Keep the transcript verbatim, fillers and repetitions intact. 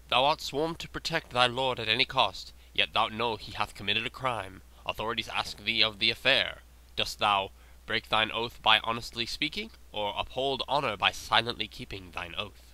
Thou art sworn to protect thy lord at any cost, yet thou know he hath committed a crime. Authorities ask thee of the affair. Dost thou break thine oath by honestly speaking, or uphold honor by silently keeping thine oath?